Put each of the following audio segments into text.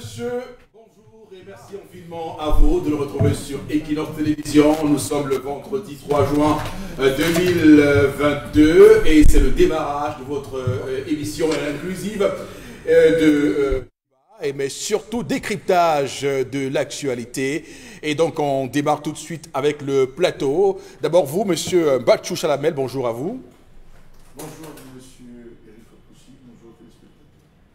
Monsieur, bonjour et merci infiniment à vous de nous retrouver sur Equinox Télévision. Nous sommes le vendredi 3 juin 2022 et c'est le démarrage de votre émission inclusive mais surtout décryptage de l'actualité. Et donc on démarre tout de suite avec le plateau. D'abord vous, monsieur Batchou Chalamel, bonjour à vous. Bonjour monsieur Eric Fopoussi, bonjour téléspectateurs.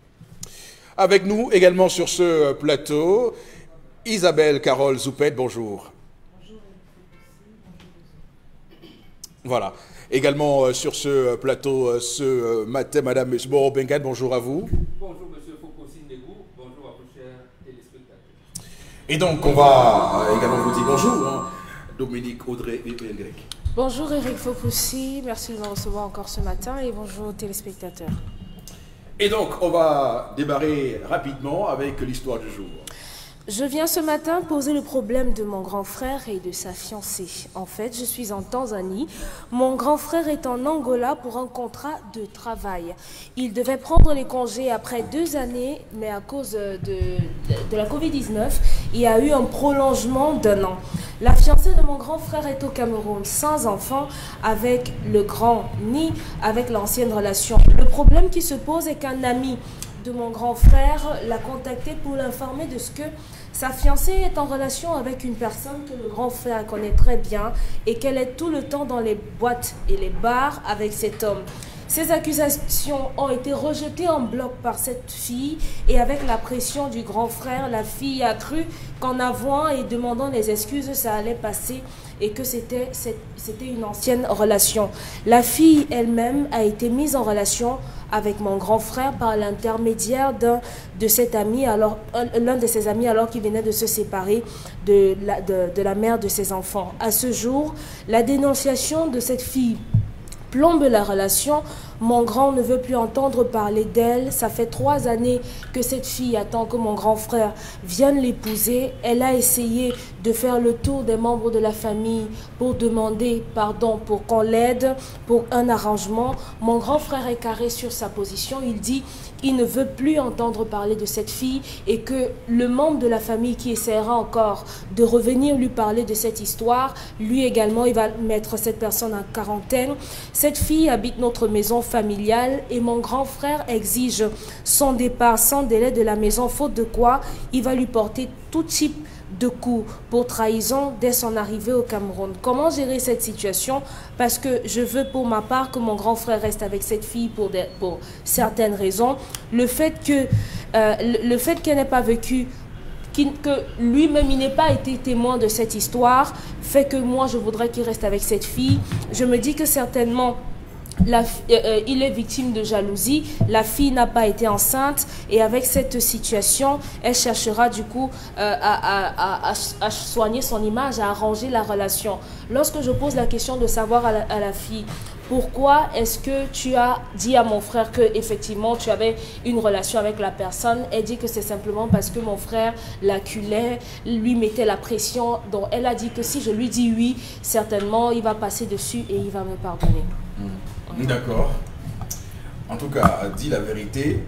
Avec nous également sur ce plateau, Isabelle Carole Zoupette, bonjour. Bonjour Eric Fopoussi, bonjour. Voilà. Également sur ce plateau ce matin, madame Moro Bengan, bonjour à vous. Bonjour monsieur Fopoussi Negou, bonjour à vos chers téléspectateurs. Et donc on va également vous dire bonjour, Dominique, Audrey et Greg. Bonjour Eric Fopoussi, merci de me recevoir encore ce matin et bonjour aux téléspectateurs. Et donc on va démarrer rapidement avec l'histoire du jour. Je viens ce matin poser le problème de mon grand frère et de sa fiancée. En fait, je suis en Tanzanie. Mon grand frère est en Angola pour un contrat de travail. Il devait prendre les congés après 2 années, mais à cause de la Covid-19, il y a eu un prolongement d'1 an. La fiancée de mon grand frère est au Cameroun, sans enfant, avec le grand, ni avec l'ancienne relation. Le problème qui se pose est qu'un ami de mon grand frère l'a contacté pour l'informer de ce que sa fiancée est en relation avec une personne que le grand frère connaît très bien et qu'elle est tout le temps dans les boîtes et les bars avec cet homme. Ces accusations ont été rejetées en bloc par cette fille et avec la pression du grand frère, la fille a cru qu'en avouant et demandant les excuses, ça allait passer et que c'était une ancienne relation. La fille elle-même a été mise en relation avec mon grand frère par l'intermédiaire d'un de ses amis, l'un de ses amis alors qu'il venait de se séparer de la mère de ses enfants. À ce jour, la dénonciation de cette fille plombe la relation. Mon grand ne veut plus entendre parler d'elle. Ça fait 3 années que cette fille attend que mon grand frère vienne l'épouser. Elle a essayé de faire le tour des membres de la famille pour demander pardon, pour qu'on l'aide, pour un arrangement. Mon grand frère est carré sur sa position. Il dit qu'il ne veut plus entendre parler de cette fille et que le membre de la famille qui essaiera encore de revenir lui parler de cette histoire, lui également, il va mettre cette personne en quarantaine. Cette fille habite notre maison familiale et mon grand frère exige son départ sans délai de la maison, faute de quoi il va lui porter tout type de coups pour trahison dès son arrivée au Cameroun. Comment gérer cette situation? Parce que je veux pour ma part que mon grand frère reste avec cette fille pour certaines raisons. Le fait qu'elle n'ait pas vécu, que lui-même il n'ait pas été témoin de cette histoire, fait que moi je voudrais qu'il reste avec cette fille. Je me dis que certainement il est victime de jalousie, la fille n'a pas été enceinte et avec cette situation, elle cherchera du coup à soigner son image, à arranger la relation. Lorsque je pose la question de savoir à la fille, pourquoi est-ce que tu as dit à mon frère que effectivement tu avais une relation avec la personne? Elle dit que c'est simplement parce que mon frère l'acculait, lui mettait la pression. Donc elle a dit que si je lui dis oui, certainement il va passer dessus et il va me pardonner. D'accord. En tout cas, dit la vérité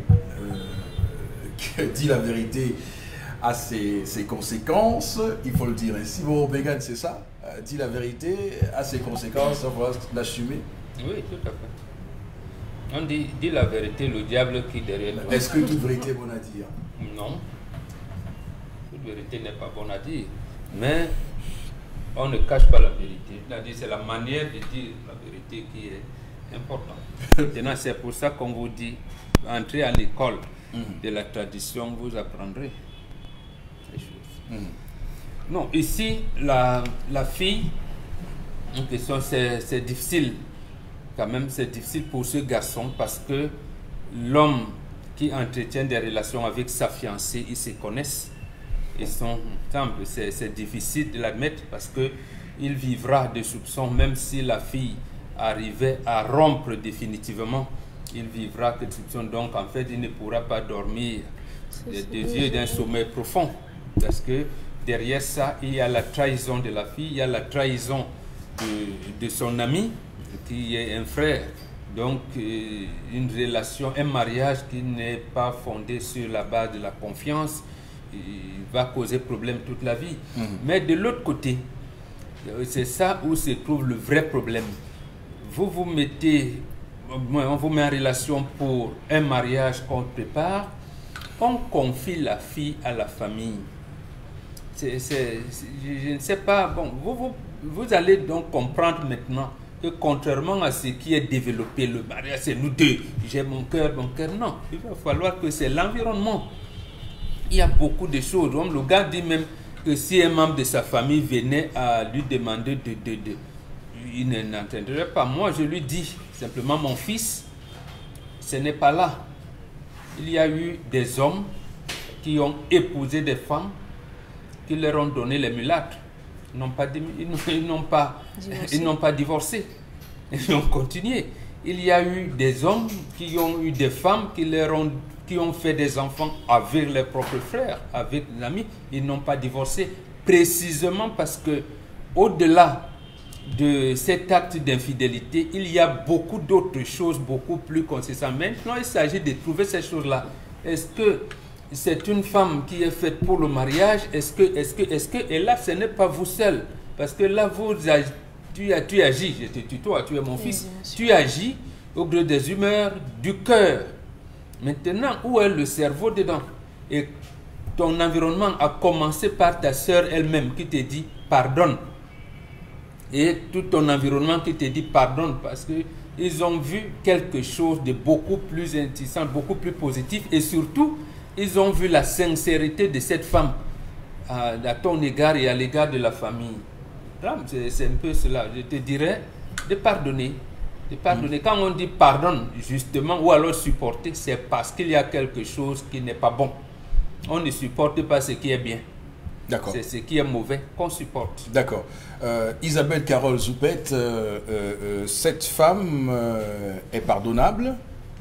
a ses conséquences, il faut le dire ainsi. Bon, Bégan, c'est ça. Dit la vérité a ses conséquences, on va l'assumer. Oui, tout à fait. On dit la vérité, le diable qui derrière toi. Est-ce que toute vérité est bonne à dire? Non. Toute vérité n'est pas bonne à dire. Mais on ne cache pas la vérité. C'est la manière de dire la vérité qui est importante. Maintenant, c'est pour ça qu'on vous dit, entrez à l'école de la tradition, vous apprendrez ces choses. Non, ici, la fille, en question, c'est difficile. Quand même, c'est difficile pour ce garçon parce que l'homme qui entretient des relations avec sa fiancée, ils se connaissent. Ils sont ensemble. C'est difficile de l'admettre parce qu'il vivra des soupçons, même si la fille arrivait à rompre définitivement, il vivra que des soupçons. Donc, en fait, il ne pourra pas dormir des yeux d'un sommeil profond. Parce que derrière ça, il y a la trahison de la fille, il y a la trahison de son ami, qui est un frère. Donc, une relation, un mariage qui n'est pas fondé sur la base de la confiance, il va causer problème toute la vie. Mais de l'autre côté, c'est ça où se trouve le vrai problème. Vous vous mettez, on vous met en relation pour un mariage qu'on prépare, on confie la fille à la famille. Je ne sais pas, bon, vous allez donc comprendre maintenant que contrairement à ce qui est développé, le mariage c'est nous deux, j'ai mon cœur, non, il va falloir que c'est l'environnement. Il y a beaucoup de choses. Donc, le gars dit même que si un membre de sa famille venait à lui demander il n'entendrait pas. Moi, je lui dis simplement, mon fils, ce n'est pas là. Il y a eu des hommes qui ont épousé des femmes, qui leur ont donné les mulâtres. Ils n'ont pas divorcé. Ils ont continué. Il y a eu des hommes qui ont eu des femmes qui ont fait des enfants avec leurs propres frères, avec des amis. Ils n'ont pas divorcé. Précisément parce que au-delà de cet acte d'infidélité, il y a beaucoup d'autres choses, beaucoup plus conséquentes. Maintenant, il s'agit de trouver ces choses-là. Est-ce que c'est une femme qui est faite pour le mariage? Est-ce que, et là, ce n'est pas vous seul. Parce que là, tu agis, je te tutoie, tu es mon fils, tu agis au gré des humeurs, du cœur. Maintenant, où est le cerveau dedans? Et ton environnement a commencé par ta sœur elle-même qui te dit pardonne. Et tout ton environnement qui te dit pardonne parce qu'ils ont vu quelque chose de beaucoup plus intéressant, beaucoup plus positif et surtout, ils ont vu la sincérité de cette femme à ton égard et à l'égard de la famille. C'est un peu cela. Je te dirais de pardonner. De pardonner. Quand on dit pardonne, justement, ou alors supporter, c'est parce qu'il y a quelque chose qui n'est pas bon. On ne supporte pas ce qui est bien. D'accord. C'est ce qui est mauvais qu'on supporte. D'accord. Isabelle Carole Zoupette, cette femme est pardonnable?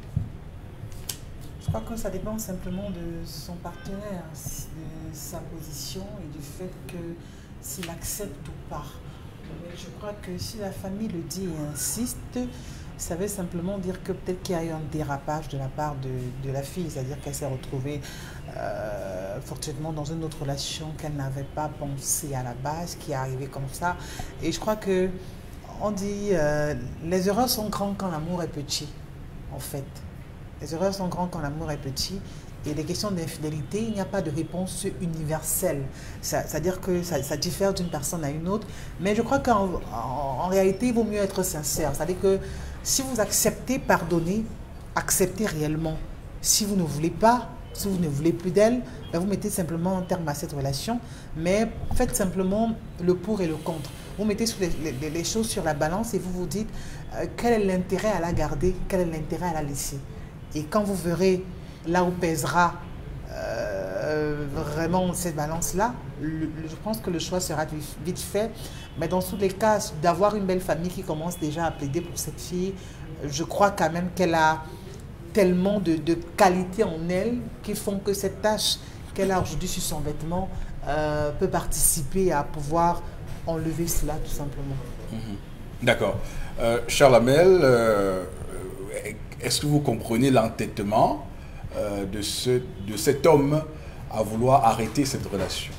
Je crois que ça dépend simplement de son partenaire, de sa position et du fait que s'il accepte ou pas. Mais je crois que si la famille le dit et insiste, ça veut simplement dire que peut-être qu'il y a eu un dérapage de la part de la fille, c'est-à-dire qu'elle s'est retrouvée fortuitement dans une autre relation qu'elle n'avait pas pensé à la base, qui est arrivée comme ça. Et je crois que on dit les erreurs sont grandes quand l'amour est petit, en fait. Les erreurs sont grandes quand l'amour est petit. Et les questions d'infidélité, il n'y a pas de réponse universelle. C'est-à-dire que ça diffère d'une personne à une autre. Mais je crois qu'en réalité, il vaut mieux être sincère. C'est-à-dire que si vous acceptez, pardonnez, acceptez réellement. Si vous ne voulez pas, si vous ne voulez plus d'elle, ben vous mettez simplement un terme à cette relation. Mais faites simplement le pour et le contre. Vous mettez les choses sur la balance et vous vous dites quel est l'intérêt à la garder, quel est l'intérêt à la laisser. Et quand vous verrez là où pèsera vraiment cette balance-là, je pense que le choix sera vite fait. Mais dans tous les cas, d'avoir une belle famille qui commence déjà à plaider pour cette fille, je crois quand même qu'elle a tellement de qualités en elle qui font que cette tâche qu'elle a aujourd'hui sur son vêtement peut participer à pouvoir enlever cela tout simplement. D'accord. Charles Hamel, est-ce que vous comprenez l'entêtement de cet homme à vouloir arrêter cette relation?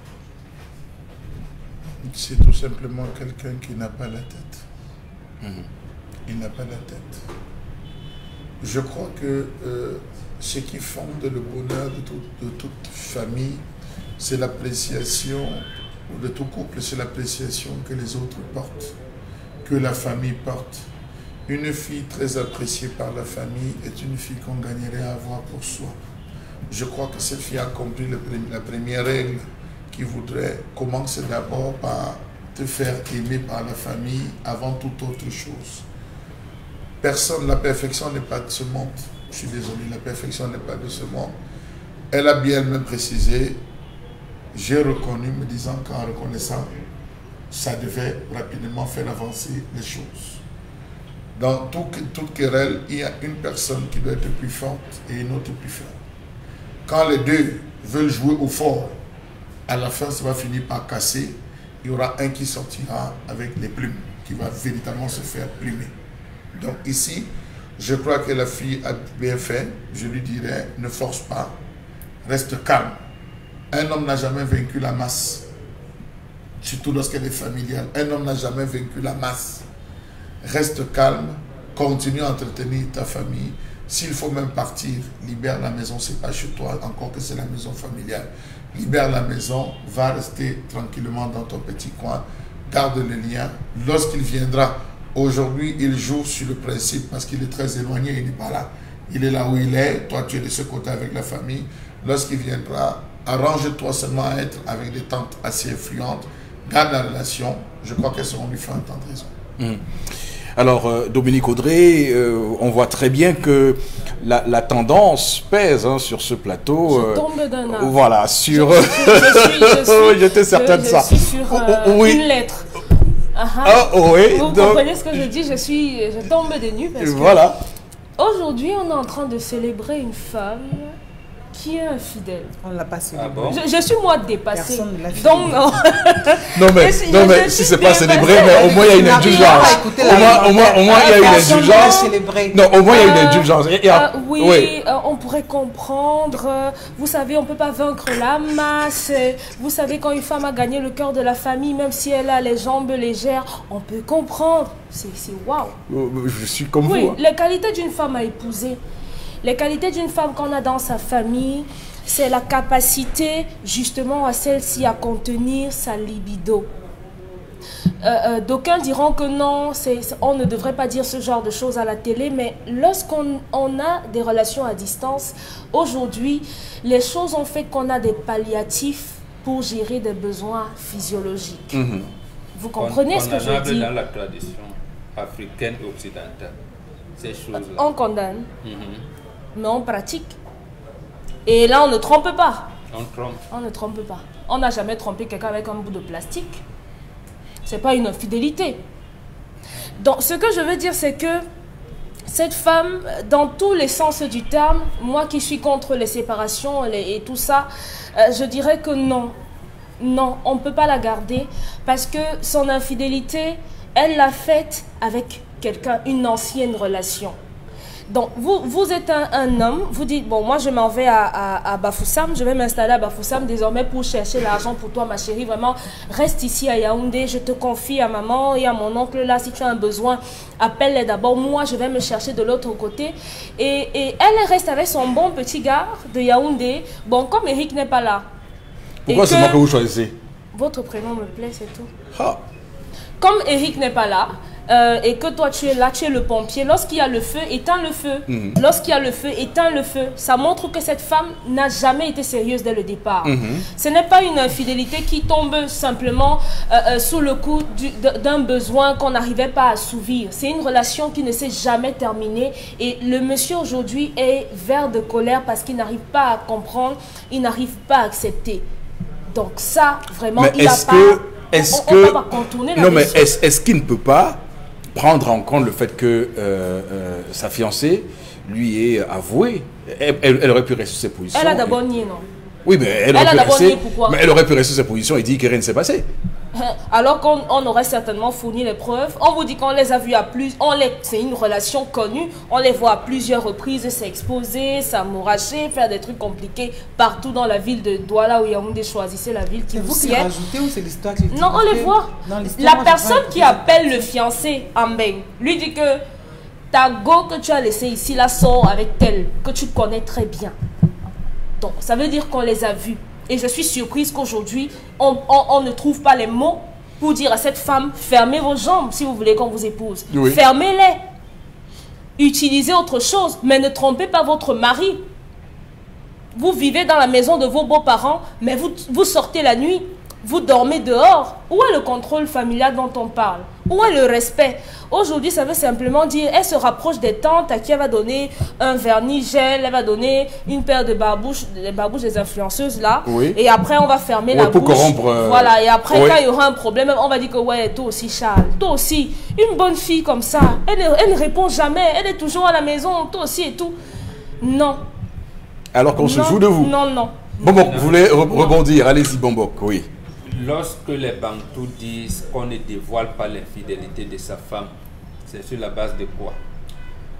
C'est tout simplement quelqu'un qui n'a pas la tête. Il n'a pas la tête. Je crois que ce qui fonde le bonheur de toute famille, c'est l'appréciation, ou de tout couple, c'est l'appréciation que les autres portent, que la famille porte. Une fille très appréciée par la famille est une fille qu'on gagnerait à avoir pour soi. Je crois que cette fille a compris la première règle qui voudrait commencer d'abord par te faire aimer par la famille avant toute autre chose. Personne, la perfection n'est pas de ce monde. Je suis désolé, la perfection n'est pas de ce monde. Elle a bien elle-même précisé, j'ai reconnu, me disant qu'en reconnaissant, ça devait rapidement faire avancer les choses. Dans toute querelle, il y a une personne qui doit être plus forte et une autre plus faible. Quand les deux veulent jouer au fort, à la fin, ça va finir par casser. Il y aura un qui sortira avec les plumes, qui va véritablement se faire plumer. Donc ici, je crois que la fille a bien fait. Je lui dirais, ne force pas, reste calme. Un homme n'a jamais vaincu la masse. Surtout lorsqu'elle est familiale. Un homme n'a jamais vaincu la masse. Reste calme, continue à entretenir ta famille. S'il faut même partir, libère la maison, c'est pas chez toi, encore que c'est la maison familiale. Libère la maison, va rester tranquillement dans ton petit coin, garde le lien. Lorsqu'il viendra, aujourd'hui, il joue sur le principe parce qu'il est très éloigné, il n'est pas là. Il est là où il est, toi tu es de ce côté avec la famille. Lorsqu'il viendra, arrange-toi seulement à être avec des tantes assez influentes, garde la relation, je crois qu'elles seront lui faire entendre raison. Alors, Dominique Audrey, on voit très bien que la tendance pèse sur ce plateau. Je tombe d'un arbre. Voilà, sur... J'étais certaine de ça. Je suis sur une lettre. Oui. Vous comprenez ce que je dis, je tombe des nues parce que voilà. Aujourd'hui, on est en train de célébrer une femme qui est infidèle. On ne l'a pas célébré. Ah bon? Je suis moi dépassée. Personne ne l'a fait. Donc, non. Non, mais si c'est pas célébré, mais au moins il y a une indulgence. Au moins il y a une indulgence. Non, au moins il y a une indulgence. Oui, on pourrait comprendre. Vous savez, on ne peut pas vaincre la masse. Vous savez, quand une femme a gagné le cœur de la famille, même si elle a les jambes légères, on peut comprendre. C'est waouh. Je suis comme vous. Oui, les qualités d'une femme à épouser. Les qualités d'une femme qu'on a dans sa famille, c'est la capacité justement à celle-ci à contenir sa libido. D'aucuns diront que non, on ne devrait pas dire ce genre de choses à la télé, mais lorsqu'on a des relations à distance, aujourd'hui, les choses ont fait qu'on a des palliatifs pour gérer des besoins physiologiques. Vous comprenez ce que je dis? Dans la tradition africaine et occidentale, ces choses-là. On condamne. Mais on pratique. Et là, on ne trompe pas. On ne trompe pas. On n'a jamais trompé quelqu'un avec un bout de plastique. Ce n'est pas une infidélité. Donc, ce que je veux dire, c'est que cette femme, dans tous les sens du terme, moi qui suis contre les séparations et tout ça, je dirais que non. Non, on ne peut pas la garder parce que son infidélité, elle l'a faite avec quelqu'un, une ancienne relation. Donc, vous êtes un homme, vous dites, bon, moi je m'en vais à Bafoussam, je vais m'installer à Bafoussam désormais pour chercher l'argent pour toi, ma chérie, vraiment, reste ici à Yaoundé, je te confie à maman et à mon oncle, là, si tu as un besoin, appelle-les d'abord, moi je vais me chercher de l'autre côté. Et elle reste avec son bon petit gars de Yaoundé, bon, comme Eric n'est pas là. Pourquoi c'est moi que vous choisissez? Votre prénom me plaît, c'est tout. Ah. Comme Eric n'est pas là, et que toi tu es là, tu es le pompier, lorsqu'il y a le feu, éteins le feu. Lorsqu'il y a le feu, éteins le feu. Ça montre que cette femme n'a jamais été sérieuse dès le départ. Ce n'est pas une infidélité qui tombe simplement sous le coup d'un besoin qu'on n'arrivait pas à assouvir. C'est une relation qui ne s'est jamais terminée. Et le monsieur aujourd'hui est vert de colère parce qu'il n'arrive pas à comprendre, il n'arrive pas à accepter. Donc ça, vraiment, mais il n'a pas... On va contourner la non, mais est-ce qu'il ne peut pas prendre en compte le fait que sa fiancée lui ait avoué? Elle aurait pu rester sur ses positions. Elle a d'abord nié, non? Oui, mais elle aurait pu rester sur ses positions et dire que rien ne s'est passé. Alors qu'on aurait certainement fourni les preuves. On vous dit qu'on les a vus à plus... C'est une relation connue. On les voit à plusieurs reprises s'exposer, s'amouracher, faire des trucs compliqués partout dans la ville de Douala ou Yaoundé. Choisissez la ville qui vous sied. C'est vous qui rajoutez ou c'est l'histoire qui... Non, on les voit. La personne qui appelle le fiancé Ambeng lui dit que ta go que tu as laissé ici, la sort avec tel que tu connais très bien. Donc, ça veut dire qu'on les a vus. Et je suis surprise qu'aujourd'hui, on ne trouve pas les mots pour dire à cette femme, fermez vos jambes si vous voulez qu'on vous épouse. Oui. Fermez-les. Utilisez autre chose, mais ne trompez pas votre mari. Vous vivez dans la maison de vos beaux-parents, mais vous sortez la nuit, vous dormez dehors. Où est le contrôle familial dont on parle? Où est le respect? Aujourd'hui, ça veut simplement dire, elle se rapproche des tantes à qui elle va donner un vernis gel, elle va donner une paire de barbouches, les barbouches des influenceuses là. Oui. Et après, on va fermer la bouche. Pour corrompre. Voilà, et après, quand il y aura un problème, on va dire que ouais, toi aussi, Charles, toi aussi. Une bonne fille comme ça, elle ne répond jamais, elle est toujours à la maison, toi aussi et tout. Non. Alors qu'on se fout de vous. Non, non. Bombok, vous voulez rebondir? Allez-y, Bombok, oui. Lorsque les Bantous disent qu'on ne dévoile pas l'infidélité de sa femme, c'est sur la base de quoi?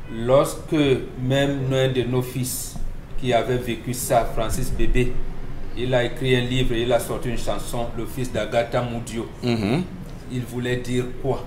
Lorsque même l'un de nos fils qui avait vécu ça, Francis Bébé, il a écrit un livre, il a sorti une chanson, le fils d'Agatha Moudio. Il voulait dire quoi?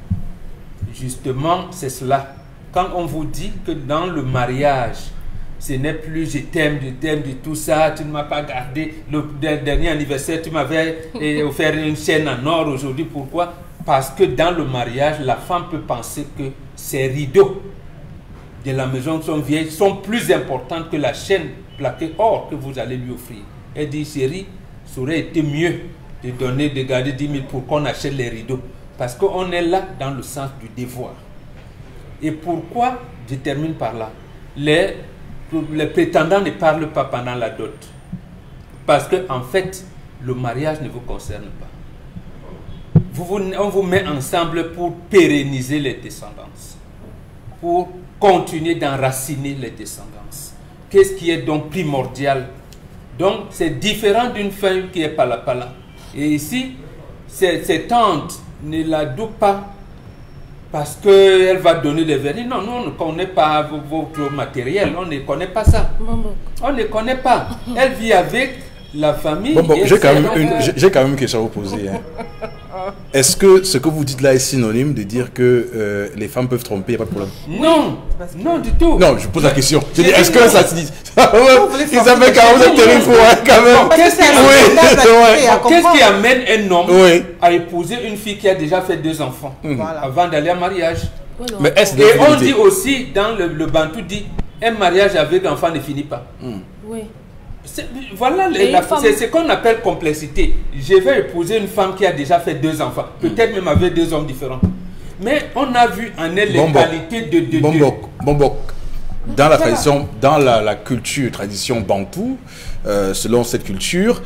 Justement, c'est cela. Quand on vous dit que dans le mariage, ce n'est plus je t'aime de tout ça, tu ne m'as pas gardé, le dernier anniversaire, tu m'avais offert une chaîne en or aujourd'hui, pourquoi? Parce que dans le mariage, la femme peut penser que ces rideaux de la maison sont vieilles, sont plus importantes que la chaîne plaquée or que vous allez lui offrir. Elle dit, chérie, ça aurait été mieux de garder 10 000 pour qu'on achète les rideaux. Parce qu'on est là dans le sens du devoir. Et pourquoi? Je termine par là. Les prétendants ne parlent pas pendant la dot. Parce que en fait, le mariage ne vous concerne pas. On vous met ensemble pour pérenniser les descendances. Pour continuer d'enraciner les descendances. Qu'est-ce qui est donc primordial? Donc, c'est différent d'une femme qui est pala-pala. Et ici, ces tantes ne la douent pas parce qu'elle va donner des vernis. Non, nous, on ne connaît pas votre matériel. On ne connaît pas ça. On ne connaît pas. Elle vit avec la famille. Bon, j'ai quand même une question à vous poser. Hein. Est-ce que ce que vous dites là est synonyme de dire que les femmes peuvent tromper, pas de problème? Non, non du tout. Non, je pose la question. Je dis, est-ce que ça se dit? Isabelle, quand même, terrible, quand même. Qu'est-ce qui amène un homme à épouser une fille qui a déjà fait 2 enfants avant d'aller en mariage? Mais est-ce Et on dit aussi, dans le Bantou dit, un mariage avec enfant ne finit pas. Oui. Voilà, c'est ce qu'on appelle complexité. Je vais épouser une femme qui a déjà fait 2 enfants, peut-être même avec 2 hommes différents. Mais on a vu en elle les qualités de... Bombok. Dans la tradition, dans la culture, tradition bantou, selon cette culture,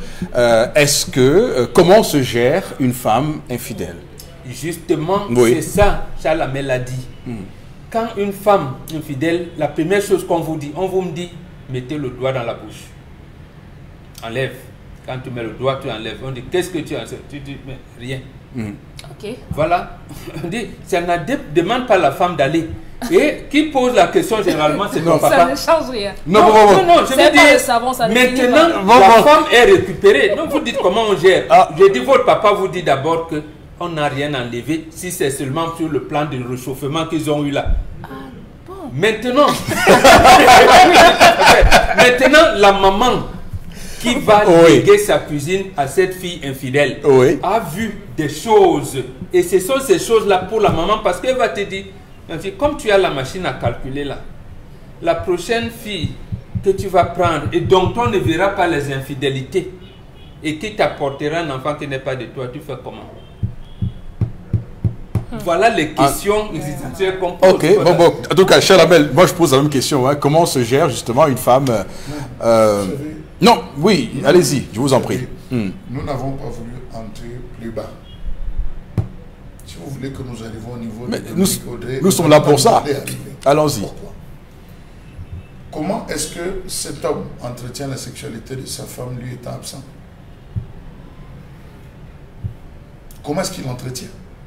comment se gère une femme infidèle? Justement, c'est ça, Chalamel a dit. Quand une femme infidèle, la première chose qu'on vous dit, on vous me dit, mettez le doigt dans la bouche. Enlève. Quand tu mets le doigt, tu enlèves. On dit, qu'est-ce que tu enlèves? Tu dis, mais rien. Ok. Voilà. On dit, ça ne demande pas la femme d'aller. Et qui pose la question généralement, c'est ton papa. Ça ne change rien. Non, je veux dire, maintenant, la femme est récupérée. Donc vous dites comment on gère. Je dis, votre papa vous dit d'abord que on n'a rien enlevé si c'est seulement sur le plan de réchauffement qu'ils ont eu là. Maintenant, la maman qui va léguer sa cuisine à cette fille infidèle a vu des choses. Et ce sont ces choses-là pour la maman parce qu'elle va te dire, comme tu as la machine à calculer là, la prochaine fille que tu vas prendre et dont on ne verra pas les infidélités et qui t'apportera un enfant qui n'est pas de toi, tu fais comment? Voilà les questions qu'on pose. Ok, en tout cas, Chalamel, moi je pose la même question. Hein. Comment se gère justement une femme Non, oui, allez-y, je vous en prie. Nous n'avons pas voulu entrer plus bas. Si vous voulez que nous arrivions au niveau de nous sommes là pour ça. Allons-y. Comment est-ce que cet homme entretient la sexualité de sa femme, lui étant absent? Comment est-ce qu'il l'entretient?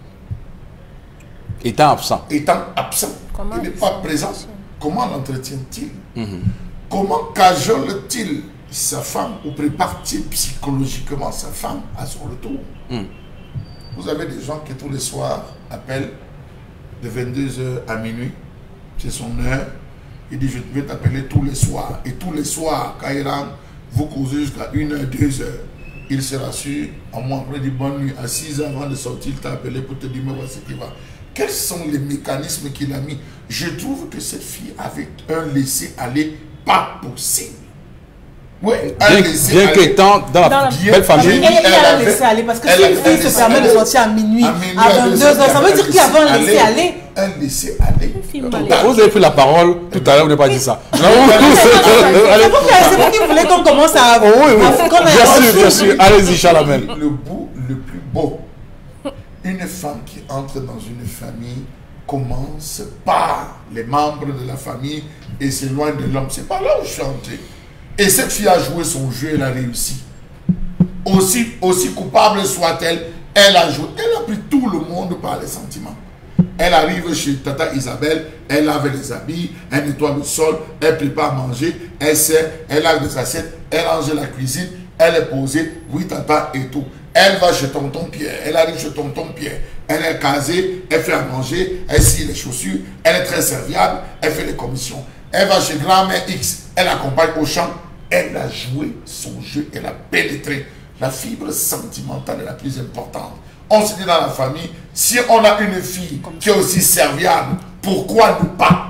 Étant absent. Étant absent. Il n'est pas présent. Comment l'entretient-il? Comment cajole-t-il sa femme ou prépare-t-il psychologiquement sa femme à son retour? Vous avez des gens qui tous les soirs appellent de 22h à minuit. C'est son heure. Il dit, je vais t'appeler tous les soirs. Et tous les soirs, quand il rentre, vous causez jusqu'à 1h, 2h. Il se rassure. À moi, après, il dit bonne nuit. À 6h avant de sortir, il t'a appelé pour te dire, mais voici qui va. Quels sont les mécanismes qu'il a mis? Je trouve que cette fille avait un laisser-aller pas possible. Oui, bien qu'étant dans la belle famille. Elle a laissé aller parce que si une fille se permet de sortir à minuit, à 22h, ça veut dire qu'il y avait un laisser-aller. Un laisser-aller. Vous avez pris la parole tout à l'heure, vous n'avez pas dit ça. C'est vous qui voulez qu'on commence à... Oui, bien sûr. Allez-y, Chalamel. Le bout le plus beau. Une femme qui entre dans une famille commence par les membres de la famille et s'éloigne de l'homme. C'est pas là où je suis entré. Et cette fille a joué son jeu, elle a réussi. Aussi coupable soit-elle, elle a joué. Elle a pris tout le monde par les sentiments. Elle arrive chez Tata Isabelle, elle lave les habits, elle nettoie le sol, elle prépare à manger, elle sert, elle lave les assiettes, elle range la cuisine. Elle est posée, oui tata et tout. Elle va chez tonton Pierre, elle arrive chez tonton Pierre. Elle est casée, elle fait à manger, elle scie les chaussures, elle est très serviable, elle fait les commissions. Elle va chez grand-mère X, elle accompagne au champ. Elle a joué son jeu, elle a pénétré. La fibre sentimentale est la plus importante. On se dit dans la famille, si on a une fille qui est aussi serviable, pourquoi ne pas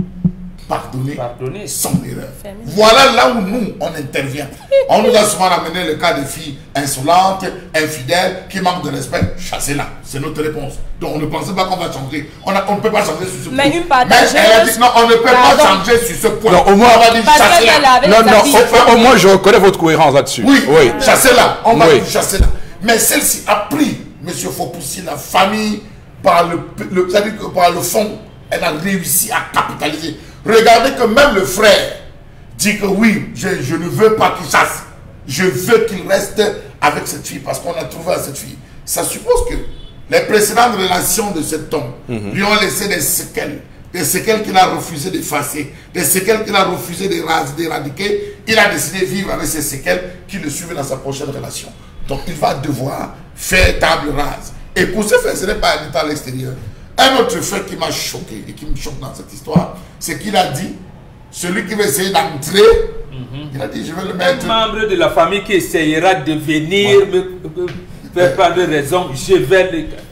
pardonner son erreur? Voilà là où nous, on intervient. On nous a souvent ramené le cas de filles insolentes, infidèles, qui manquent de respect. Chassez-la. C'est notre réponse. Donc on ne pensait pas qu'on va changer. On ne peut pas changer sur ce point. Mais une partageuse... Mais elle a dit non, on ne peut pas changer sur ce point. Non, au moins, on va dire chassez-la. Non, au moins je reconnais votre cohérence là-dessus. Oui, chassez-la. On va dire chassez-la. Mais celle-ci a pris, monsieur Fopoussi, la famille, par c'est-à-dire que par le fond, elle a réussi à capitaliser. Regardez que même le frère dit que oui, je ne veux pas qu'il chasse. Je veux qu'il reste avec cette fille parce qu'on a trouvé à cette fille. Ça suppose que les précédentes relations de cet homme lui ont laissé des séquelles qu'il a refusé d'effacer, des séquelles qu'il a refusé d'éradiquer. Il a décidé de vivre avec ces séquelles qui le suivent dans sa prochaine relation. Donc il va devoir faire table rase. Et pour ce faire, ce n'est pas un état à l'extérieur. Un autre fait qui m'a choqué et qui me choque dans cette histoire, c'est qu'il a dit, celui qui veut essayer d'entrer, il a dit, je vais le mettre... Un membre de la famille qui essayera de venir me faire prendre raison, je vais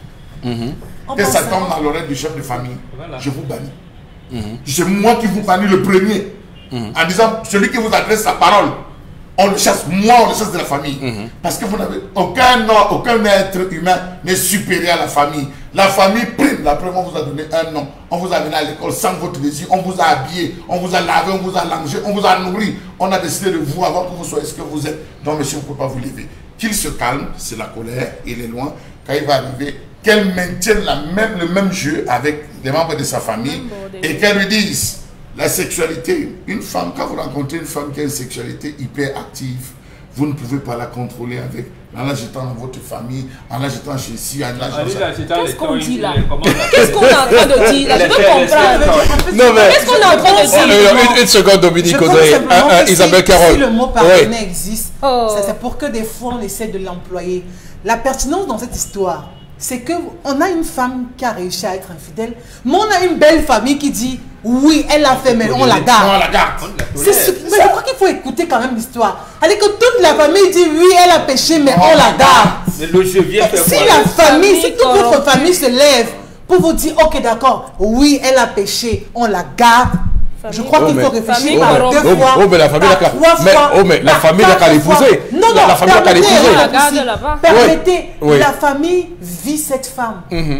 le... Que ça tombe dans l'oreille du chef de famille, je vous bannis. C'est moi qui vous bannis le premier, en disant, celui qui vous adresse sa parole, on le chasse, moi on le chasse de la famille. Parce que vous n'avez aucun être humain n'est supérieur à la famille. La famille prime, la preuve, on vous a donné un nom. On vous a amené à l'école sans votre désir, on vous a habillé, on vous a lavé, on vous a langé, on vous a nourri. On a décidé de vous avant que vous soyez ce que vous êtes. Donc monsieur, on ne peut pas vous lever. Qu'il se calme, c'est la colère, il est loin. Quand il va arriver, qu'elle maintienne le même jeu avec les membres de sa famille et qu'elle lui dise... La sexualité, une femme, quand vous rencontrez une femme qui a une sexualité hyper active, vous ne pouvez pas la contrôler en la jetant dans votre famille, en la jetant chez ici, en la jetant... Qu'est-ce qu'on dit là? Qu'est-ce qu'on est en train de dire là? Je veux comprendre. Non, mais... Qu'est-ce qu'on est en train de dire? Une seconde, Dominique Audrey. Isabelle Carole. Si le mot pardonner existe, c'est pour que des fois on essaie de l'employer. La pertinence dans cette histoire, c'est qu'on a une femme qui a réussi à être infidèle, mais on a une belle famille qui dit oui, elle l'a fait, mais on la garde. On la garde. Mais je crois qu'il faut écouter quand même l'histoire. C'est-à-dire que toute la famille dit oui, elle a péché, mais on la garde. Mais le jeu vient faire Si la famille, si toute votre famille se lève pour vous dire ok, d'accord, oui, elle a péché, on la garde. Je crois qu'il faut réfléchir par deux fois. Mais la famille la famille n'a qu'à l'épouser. Non, la famille n'a qu'à l'épouser. Permettez, la famille vit cette femme.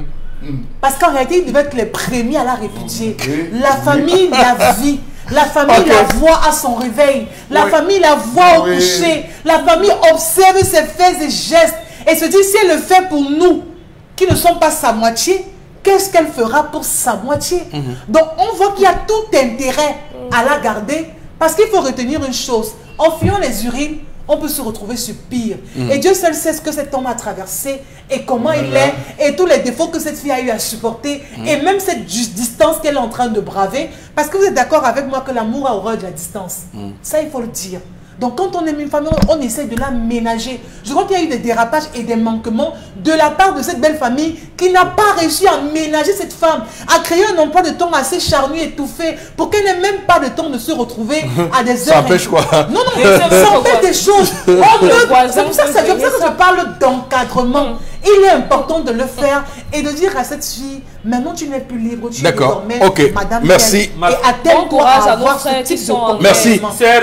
Parce qu'en réalité, ils devaient être les premiers à la répudier. La famille la vit. La famille la voit à son réveil. La famille la voit au coucher. La famille observe ses faits et gestes. Et se dit, si elle le fait pour nous, qui ne sommes pas sa moitié, qu'est-ce qu'elle fera pour sa moitié? Donc on voit qu'il y a tout intérêt à la garder. Parce qu'il faut retenir une chose. En fuyant les urines, on peut se retrouver sur pire. Et Dieu seul sait ce que cet homme a traversé et comment il est et tous les défauts que cette fille a eu à supporter et même cette distance qu'elle est en train de braver. Parce que vous êtes d'accord avec moi que l'amour a horreur de la distance. Ça, il faut le dire. Donc quand on aime une famille, on essaie de la ménager. Je crois qu'il y a eu des dérapages et des manquements de la part de cette belle famille qui n'a pas réussi à ménager cette femme, à créer un emploi de temps assez charnu, étouffé, pour qu'elle n'ait même pas le temps de se retrouver à des heures. Ça empêche quoi? Non, ça empêche des choses. C'est pour ça que je parle d'encadrement. Il est important de le faire et de dire à cette fille, maintenant tu n'es plus libre, tu es désormais madame. Merci. Et attends-toi à avoir ce type de comportement. Merci.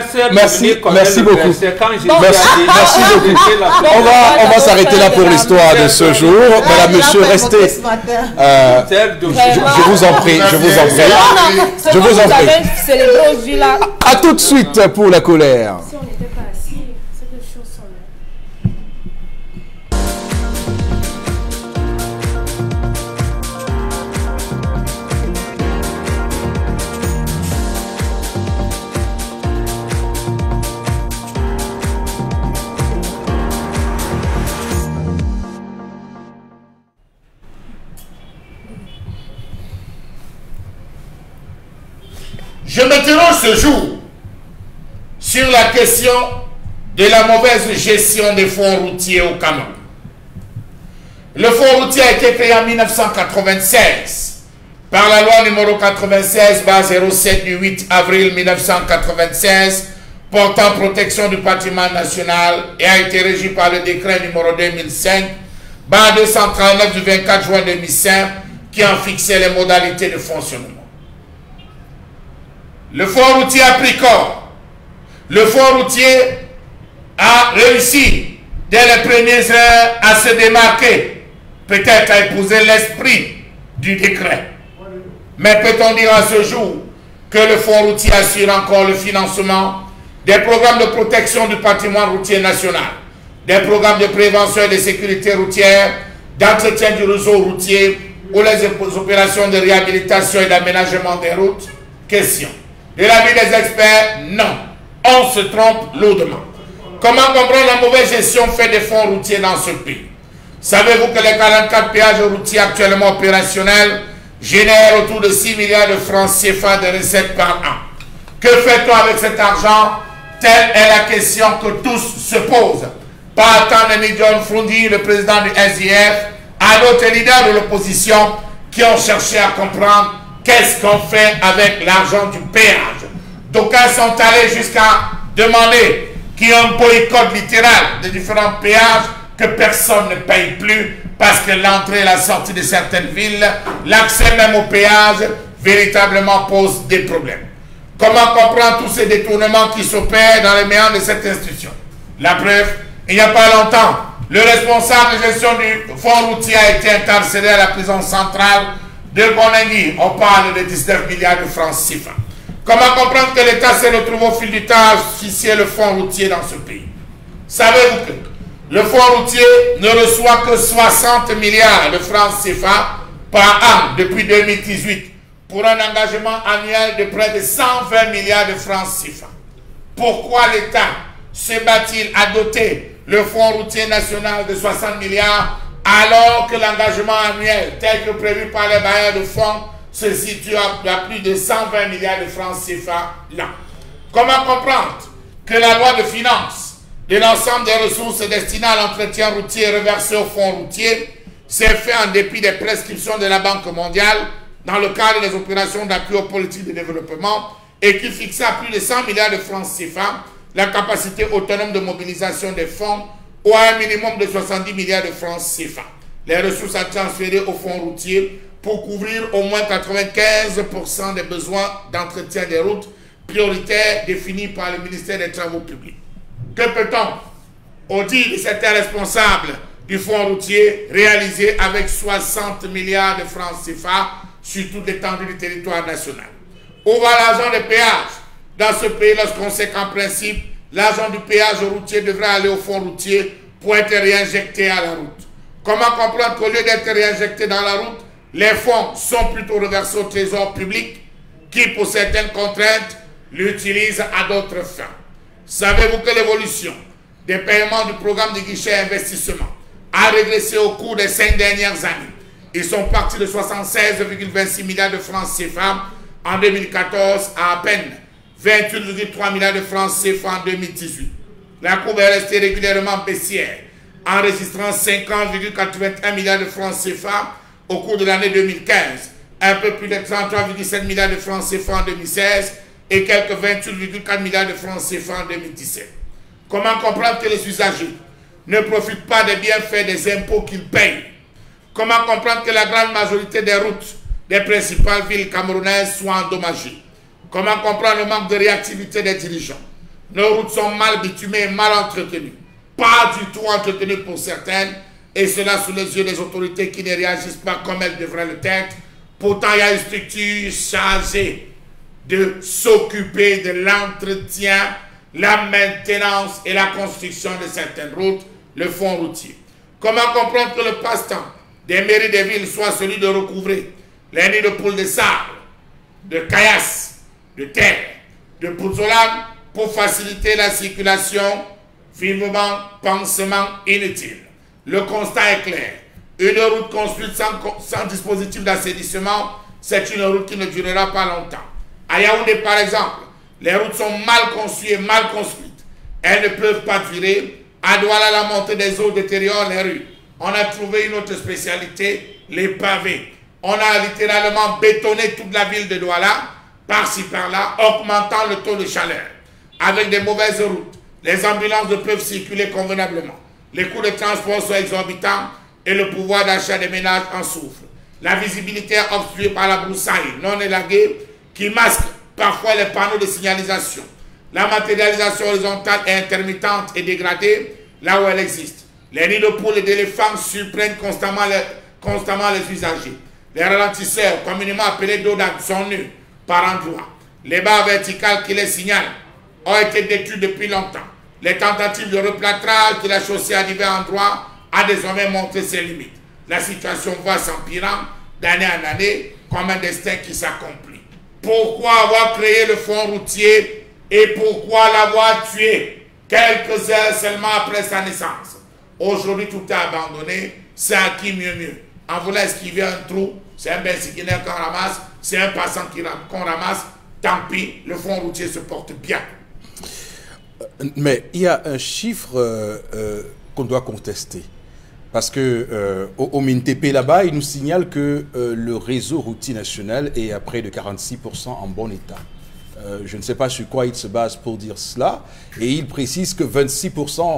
Merci beaucoup. Merci beaucoup. On va s'arrêter là pour l'histoire de ce jour. Madame, monsieur, restez. Je vous en prie. Je vous en prie. À tout de suite pour la colère. Je m'interroge ce jour sur la question de la mauvaise gestion des fonds routiers au Cameroun. Le fonds routier a été créé en 1996 par la loi numéro 96/07 du 8 avril 1996 portant protection du patrimoine national et a été régi par le décret numéro 2005/239 du 24 juin 2005 qui en fixait les modalités de fonctionnement. Le fonds routier a pris corps. Le fonds routier a réussi dès les premières heures à se démarquer, peut-être à épouser l'esprit du décret. Mais peut-on dire à ce jour que le fonds routier assure encore le financement des programmes de protection du patrimoine routier national, des programmes de prévention et de sécurité routière, d'entretien du réseau routier ou les opérations de réhabilitation et d'aménagement des routes? Question. De l'avis des experts, non. On se trompe lourdement. Comment comprendre la mauvaise gestion faite des fonds routiers dans ce pays? Savez-vous que les 44 péages routiers actuellement opérationnels génèrent autour de 6 milliards de francs CFA de recettes par an? Que fait-on avec cet argent? Telle est la question que tous se posent. Pas tant de John Frundi, le président du SDF, à d'autres leaders de l'opposition qui ont cherché à comprendre qu'est-ce qu'on fait avec l'argent du péage. D'aucuns sont allés jusqu'à demander qu'il y ait un boycott littéral des différents péages, que personne ne paye plus parce que l'entrée et la sortie de certaines villes, l'accès même au péage, véritablement pose des problèmes. Comment comprendre tous ces détournements qui s'opèrent dans les méandres de cette institution? La preuve, il n'y a pas longtemps, le responsable de gestion du fonds routier a été incarcéré à la prison centrale de Gonengui. On parle de 19 milliards de francs CFA. Comment comprendre que l'État s'est retrouvé au fil du temps à officier le fonds routier dans ce pays? Savez-vous que le fonds routier ne reçoit que 60 milliards de francs CFA par an depuis 2018 pour un engagement annuel de près de 120 milliards de francs CFA? Pourquoi l'État se bat-il à doter le fonds routier national de 60 milliards alors que l'engagement annuel tel que prévu par les bailleurs de fonds se situe à plus de 120 milliards de francs CFA là? Comment comprendre que la loi de finances de l'ensemble des ressources destinées à l'entretien routier reversées au fonds routier s'est fait en dépit des prescriptions de la Banque mondiale dans le cadre des opérations d'appui aux politiques de développement et qui fixait à plus de 100 milliards de francs CFA la capacité autonome de mobilisation des fonds ou à un minimum de 70 milliards de francs CFA. Les ressources à transférer au fonds routier pour couvrir au moins 95% des besoins d'entretien des routes prioritaires définis par le ministère des Travaux publics. Que peut-on, au dire de certains responsables du fonds routier, réaliser avec 60 milliards de francs CFA sur toute l'étendue du territoire national? Où va l'argent des péages dans ce pays lorsqu'on sait qu'en principe, l'argent du péage routier devrait aller au fonds routier pour être réinjecté à la route? Comment comprendre qu'au lieu d'être réinjecté dans la route, les fonds sont plutôt reversés au trésor public qui, pour certaines contraintes, l'utilise à d'autres fins? Savez-vous que l'évolution des paiements du programme de guichet investissement a régressé au cours des 5 dernières années? Ils sont partis de 76,26 milliards de francs CFA en 2014 à peine 28,3 milliards de francs CFA en 2018. La courbe est restée régulièrement baissière, enregistrant 50,81 milliards de francs CFA au cours de l'année 2015, un peu plus de 33,7 milliards de francs CFA en 2016 et quelques 28,4 milliards de francs CFA en 2017. Comment comprendre que les usagers ne profitent pas des bienfaits des impôts qu'ils payent? Comment comprendre que la grande majorité des routes des principales villes camerounaises soient endommagées? Comment comprendre le manque de réactivité des dirigeants? Nos routes sont mal bitumées et mal entretenues. Pas du tout entretenues pour certaines, et cela sous les yeux des autorités qui ne réagissent pas comme elles devraient le être. Pourtant, il y a une structure chargée de s'occuper de l'entretien, la maintenance et la construction de certaines routes, le fonds routier. Comment comprendre que le passe-temps des mairies des villes soit celui de recouvrer les nids de poules de sable, de caillasses, de terre, de pouzzolane pour faciliter la circulation, vivement, pansement inutile? Le constat est clair. Une route construite sans dispositif d'assainissement, c'est une route qui ne durera pas longtemps. À Yaoundé, par exemple, les routes sont mal conçues et mal construites. elles ne peuvent pas durer. À Douala, la montée des eaux détériore les rues. On a trouvé une autre spécialité, les pavés. On a littéralement bétonné toute la ville de Douala, par-ci par-là, augmentant le taux de chaleur. Avec des mauvaises routes, les ambulances ne peuvent circuler convenablement. Les coûts de transport sont exorbitants et le pouvoir d'achat des ménages en souffre. La visibilité est obstruée par la broussaille non élaguée qui masque parfois les panneaux de signalisation. La matérialisation horizontale est intermittente et dégradée là où elle existe. Les nids de poules et d'éléphants surprennent constamment les usagers. Les ralentisseurs, communément appelés dodanes, sont nus par endroits. Les barres verticales qui les signalent ont été détruites depuis longtemps. Les tentatives de replâtrage de la chaussée à divers endroits a désormais montré ses limites. La situation va s'empirant d'année en année comme un destin qui s'accomplit. Pourquoi avoir créé le fonds routier et pourquoi l'avoir tué quelques heures seulement après sa naissance? Aujourd'hui, tout est abandonné, c'est acquis mieux. En voulant esquiver un trou, c'est un bensiquinaire qu'on ramasse, c'est un passant qu'on ramasse, tant pis, le fonds routier se porte bien. Mais il y a un chiffre qu'on doit contester. Parce que au MINTP là-bas, il nous signale que le réseau routier national est à près de 46% en bon état. Je ne sais pas sur quoi il se base pour dire cela. Et il précise que 26%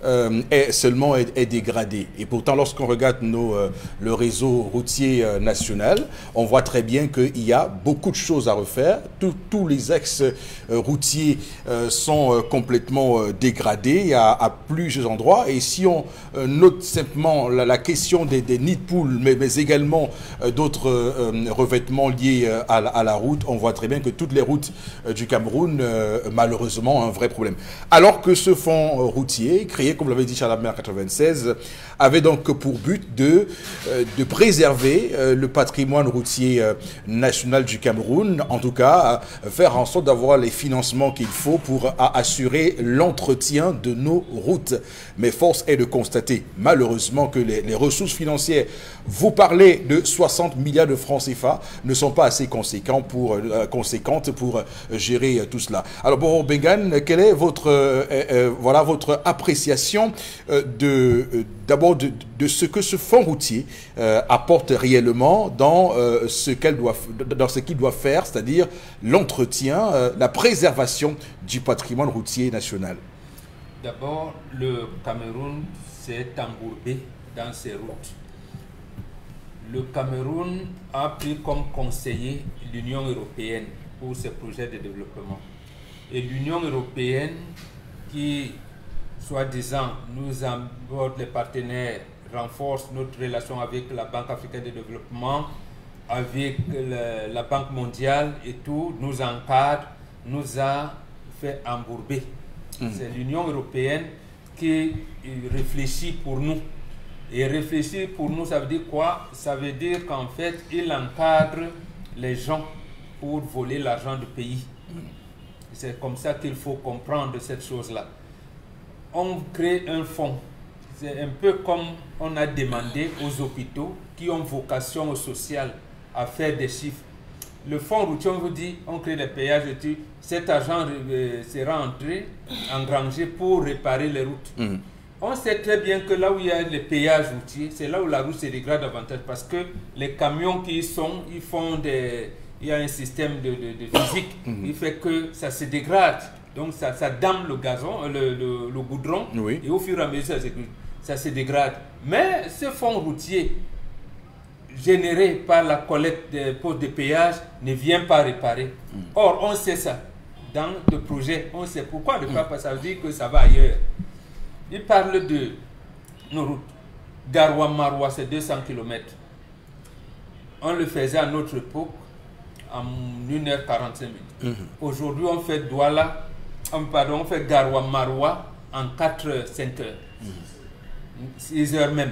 est dégradé. Et pourtant, lorsqu'on regarde le réseau routier national, on voit très bien qu'il y a beaucoup de choses à refaire. Tous les axes routiers sont complètement dégradés à plusieurs endroits. Et si on note simplement la question des nids de poules, mais également d'autres revêtements liés à la route, on voit très bien que toutes les routes du Cameroun, malheureusement, ont un vrai problème. Alors que ce fonds routier, créé comme l'avait dit Charles en 1996, avait donc pour but de préserver le patrimoine routier national du Cameroun, en tout cas faire en sorte d'avoir les financements qu'il faut pour assurer l'entretien de nos routes. Mais force est de constater malheureusement que les ressources financières, vous parlez de 60 milliards de francs CFA, ne sont pas assez conséquentes pour gérer tout cela. Alors bon, Bengan, quelle est votre appréciation d'abord de ce que ce fonds routier apporte réellement dans ce qu'il doit faire, c'est-à-dire l'entretien, la préservation du patrimoine routier national? D'abord, le Cameroun s'est embourbé dans ses routes. Le Cameroun a pris comme conseiller l'Union européenne pour ses projets de développement. Et l'Union européenne qui, soi-disant, nous aborde les partenaires, renforce notre relation avec la Banque africaine de développement, avec la Banque mondiale et tout, nous encadre, nous a fait embourber. C'est l'Union européenne qui réfléchit pour nous. Et réfléchir pour nous, ça veut dire quoi? Ça veut dire qu'en fait, il encadre les gens pour voler l'argent du pays. C'est comme ça qu'il faut comprendre cette chose-là. On crée un fonds. C'est un peu comme on a demandé aux hôpitaux qui ont vocation sociale à faire des chiffres. Le fonds routier, on vous dit, on crée des péages et tout. Cet argent sera engrangé pour réparer les routes. On sait très bien que là où il y a les péages routiers, c'est là où la route se dégrade davantage parce que les camions qui y sont, il y a un système de physique qui fait que ça se dégrade. Donc ça dame le gazon, le goudron, oui. Et au fur et à mesure ça se dégrade. Mais ce fonds routier généré par la collecte des postes de péage ne vient pas réparer. Or, on sait ça. Dans le projet, on sait pourquoi ne pas, parce que ça veut dire que ça va ailleurs. Il parle de nos routes. Garoua-Maroua, c'est 200 km. On le faisait à notre époque en 1h45 minutes. Aujourd'hui, on fait Douala, on fait Garoua-Maroua en 4-5 heures. 6 heures même.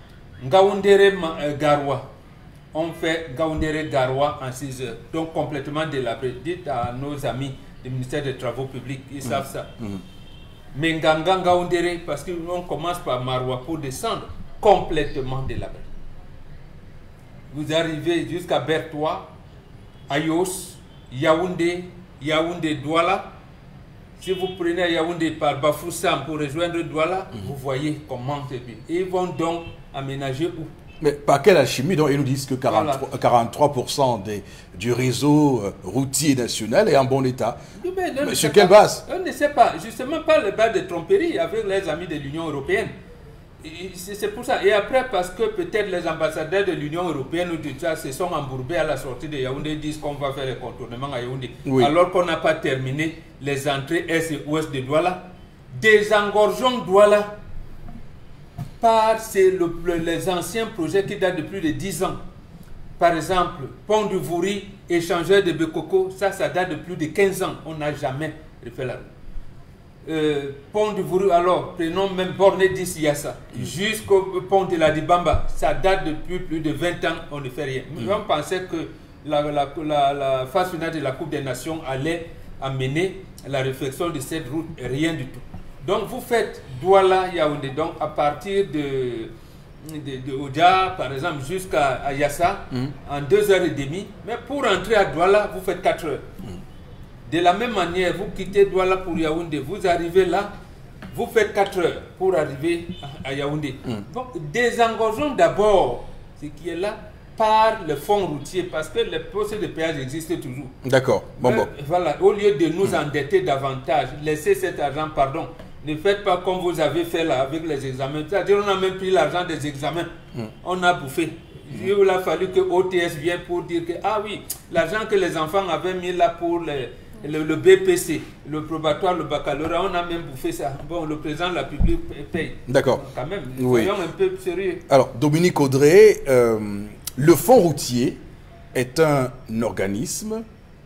Ngaoundéré-Garoua, on fait Ngaoundéré-Garoua en 6 heures. Donc complètement délabré. Dites à nos amis du ministère des Travaux Publics, ils savent ça. Mais Ngaoundéré, parce qu'on commence par Maroua pour descendre, complètement délabré. Vous arrivez jusqu'à Bertois, Ayos, Yaoundé, Douala, Si vous prenez à Yaoundé par Bafoussam pour rejoindre Douala, vous voyez comment c'est bien. Ils vont donc aménager où? Mais par quelle alchimie? Donc, ils nous disent que 43% du réseau routier national est en bon état. Mais sur quelle base? On ne sait pas. Justement, par le bas de tromperie avec les amis de l'Union européenne. C'est pour ça. Et après, parce que peut-être les ambassadeurs de l'Union européenne ou du Tchad se sont embourbés à la sortie de Yaoundé, disent qu'on va faire le contournement à Yaoundé. Oui. Alors qu'on n'a pas terminé les entrées est et ouest de Douala. Désengorgeons Douala par les anciens projets qui datent de plus de 10 ans. Par exemple, Pont du Vouri, échangeur de Bekoko, ça date de plus de 15 ans. On n'a jamais refait la route. Pont du Vouri, alors, prenons même Borné d'Issiyassa, jusqu'au pont de la Dibamba, ça date depuis plus de 20 ans, on ne fait rien. On pensait que la phase finale de la Coupe des Nations allait amener la réflexion de cette route, rien du tout. Donc vous faites Douala Yaoundé, donc à partir de Odia, par exemple, jusqu'à Yassa, en 2h30, mais pour entrer à Douala, vous faites 4 heures. De la même manière, vous quittez Douala pour Yaoundé, vous arrivez là, vous faites 4 heures pour arriver à Yaoundé. Donc, désengorgeons d'abord ce qui est là par le fonds routier, parce que les postes de péage existent toujours. D'accord. Bon. Voilà, au lieu de nous endetter davantage, laissez cet argent, pardon. Ne faites pas comme vous avez fait là avec les examens. C'est-à-dire, on a même pris l'argent des examens. On a bouffé. Il a fallu que OTS vienne pour dire que, ah oui, l'argent que les enfants avaient mis là pour le BPC, le probatoire, le baccalauréat, on a même bouffé ça. Bon, le président de la République paye. D'accord. Quand même, oui. Soyons un peu sérieux. Alors, Dominique Audrey, le fonds routier est un organisme,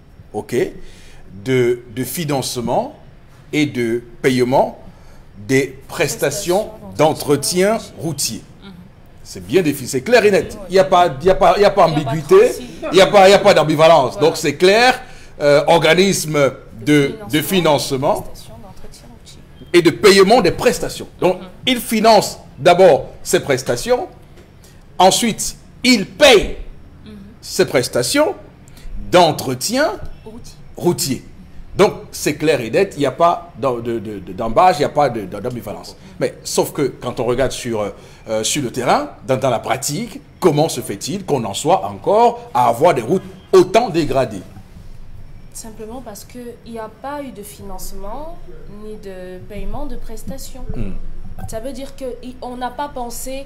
de financement et de paiement des prestations d'entretien routier. C'est bien défini, c'est clair et net. Il n'y a pas ambiguïté, il n'y a pas d'ambivalence. Donc c'est clair, organisme de financement et de paiement des prestations. Donc il finance d'abord ces prestations, ensuite il paye ces prestations d'entretien routier. Donc, c'est clair et net, il n'y a pas d'embâche, il n'y a pas d'ambivalence. Mais sauf que quand on regarde sur le terrain, dans la pratique, comment se fait-il qu'on en soit encore à avoir des routes autant dégradées? Simplement parce qu'il n'y a pas eu de financement ni de paiement de prestations. Ça veut dire qu'on n'a pas pensé